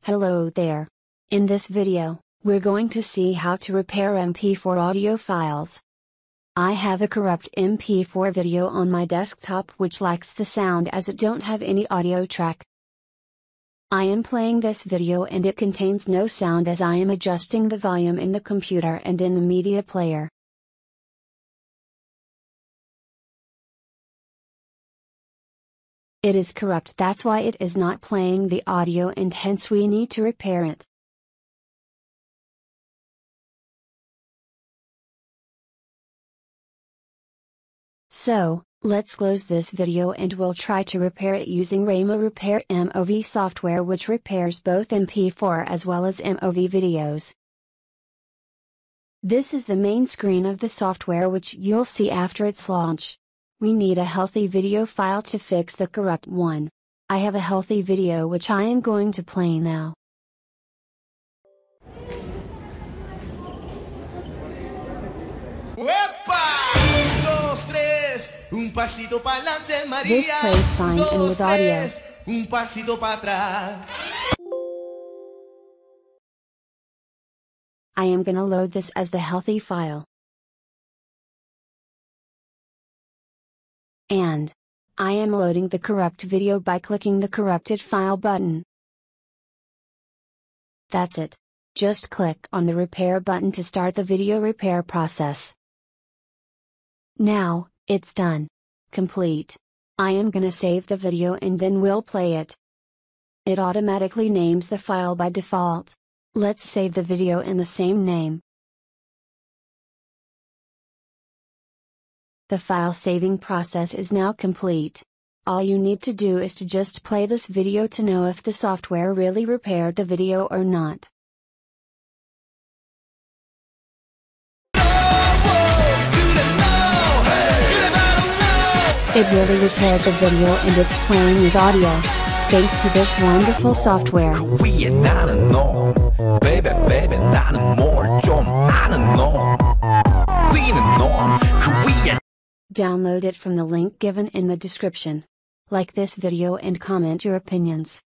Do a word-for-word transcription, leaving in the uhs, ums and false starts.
Hello there. In this video, we're going to see how to repair M P four audio files. I have a corrupt M P four video on my desktop which lacks the sound as it don't have any audio track. I am playing this video and it contains no sound as I am adjusting the volume in the computer and in the media player. It is corrupt, that's why it is not playing the audio and hence we need to repair it. So, let's close this video and we'll try to repair it using Remo Repair M O V software which repairs both M P four as well as M O V videos. This is the main screen of the software which you'll see after its launch. We need a healthy video file to fix the corrupt one. I have a healthy video which I am going to play now. This plays fine and with audio. I am gonna load this as the healthy file. And I am loading the corrupt video by clicking the corrupted file button. That's it. Just click on the repair button to start the video repair process. Now, it's done. Complete. I am gonna save the video and then we'll play it. It automatically names the file by default. Let's save the video in the same name. The file saving process is now complete. All you need to do is to just play this video to know if the software really repaired the video or not. It really repaired the video and it's playing with audio. Thanks to this wonderful software. Download it from the link given in the description. Like this video and comment your opinions.